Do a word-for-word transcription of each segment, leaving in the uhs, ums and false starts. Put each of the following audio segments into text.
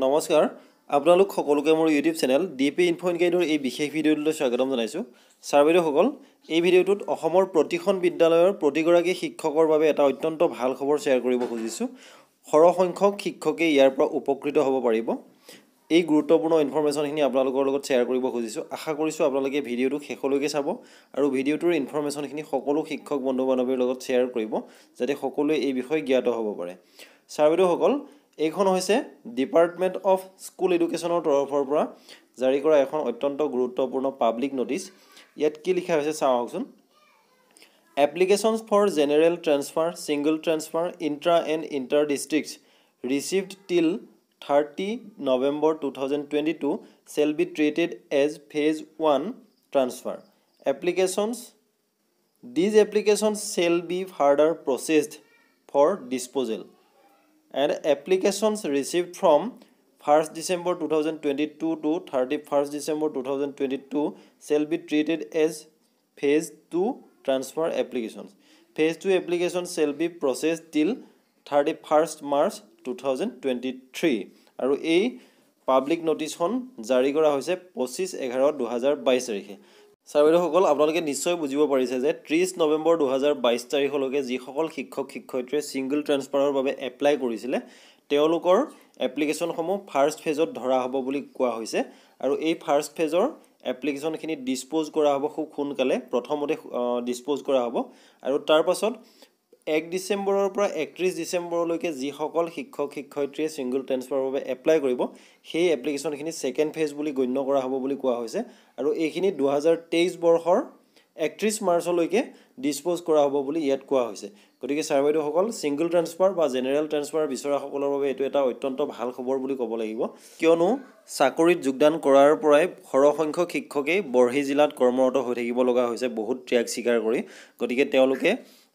নমস্কাৰ আপোনালোক সকলোকে মোৰ ইউটিউব চেনেল dpinfoguide এই বিশেষ ভিডিঅ'টোলৈ স্বাগতম জনাইছো ছাৰবেদসকল এই ভিডিঅ'টোত অসমৰ প্ৰতিখন বিদ্যালয়ৰ প্ৰতিগৰাকী শিক্ষকৰ বাবে এটা অত্যন্ত ভাল খবৰ শ্বেয়াৰ কৰিব খুজিছো সৰহ সংখ্যক শিক্ষকে ইয়াৰ পৰা উপকৃত হ'ব পাৰিব এই গুৰুত্বপূৰ্ণ ইনফৰমেশনখিনি আপোনালোকৰ লগত শ্বেয়াৰ কৰিব খুজিছো আশা কৰিছো আপোনালোকে ভিডিঅ'টো শেষলৈকে চাব আৰু ভিডিঅ'টোৰ ইনফৰমেশনখিনি সকলো শিক্ষক বন্ধু বান্ধৱীৰ লগত শ্বেয়াৰ কৰিব যাতে সকলোৱে এই বিষয়ে জ্ঞাত হ'ব পাৰে ছাৰবেদসকল এইখন হৈছে ডিপাৰ্টমেন্ট অফ স্কুল এডুকেশনৰ তৰফৰ পৰা জাৰি কৰা এখন অত্যন্ত গুৰুত্বপূৰ্ণ পাব্লিক নোটিছ ইয়াত কি লিখা হৈছে চাওকচোন Applications for general transfer, single transfer, intra and inter districts received till thirtieth November twenty twenty-two shall be treated as phase one transfer. Applications These applications shall be further processed for disposal. And applications received from first December twenty twenty-two to thirty-first December twenty twenty-two shall be treated as phase two transfer applications. Phase two applications shall be processed till thirty-first March twenty twenty-three. আৰু এই public নোটিছখন জাৰি কৰা হৈছে পঁচিছ এঘাৰ দুহেজাৰ বাইছ তাৰিখে ছাৰবেদসকল আপোনালোকে নিশ্চয় বুজিব পাৰিছে যে ত্ৰিছ নৱেম্বৰ দুহেজাৰ বাইছ তাৰিখলৈকে যিসকল শিক্ষক শিক্ষয়িত্ৰীয়ে সিঙ্গল ট্ৰান্সফাৰৰ বাবে এপ্লাই কৰিছিলে তেওঁলোকৰ এপ্লিকেশনসমূহ ফাৰ্ষ্ট ফেজত ধৰা হ'ব বুলি কোৱা হৈছে আৰু এই ফাৰ্ষ্ট ফেজৰ এপ্লিকেশনখিনি ডিসপোজ কৰা হ'ব খুব সোনকালে প্ৰথমতে ডিসপোজ কৰা হ'ব আৰু তাৰ পাছত এক ডিসেম্বৰৰ পৰা একত্ৰিছ ডিসেম্বৰলৈকে যিসকল শিক্ষক শিক্ষয়িত্ৰীয়ে সিঙ্গল ট্ৰান্সফাৰৰ বাবে এপ্লাই কৰিব সেই এপ্লিকেশনখিনি সেকেন্ড ফেজ বুলি গণ্য কৰা হ'ব বুলি কোৱা হৈছে আৰু এইখিনি দুহেজাৰ তেইছ বৰ্ষৰ একত্ৰিছ মাৰ্চলৈকে ডিসপোজ কৰা হ'ব বুলি ইয়াত কোৱা হৈছে গতিকে ছাৰবেদসকল সিঙ্গল ট্ৰান্সফাৰ বা জেনেৰেল ট্ৰান্সফাৰ বিচৰাসকলৰ বাবে এটো এটা অত্যন্ত ভাল খবৰ বুলি ক'ব লাগিব কিয়নো চাকৰিত যোগদান কৰাৰ পৰাই সৰহ সংখ্যক শিক্ষকে বৰহি জিলাত কৰ্মৰত হৈ থাকিব লগা হৈছে বহুত ত্যাগ স্বীকাৰ কৰি গতিকে তেওঁলোকে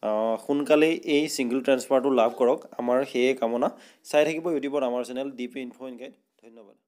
সোনকালে এই সিঙ্গল ট্ৰান্সফাৰটো লাভ কৰক আমাৰ হেয়ে কামনা চাই থাকিব ইউটিউবত আমাৰ চেনেল dpinfoguide ধন্যবাদ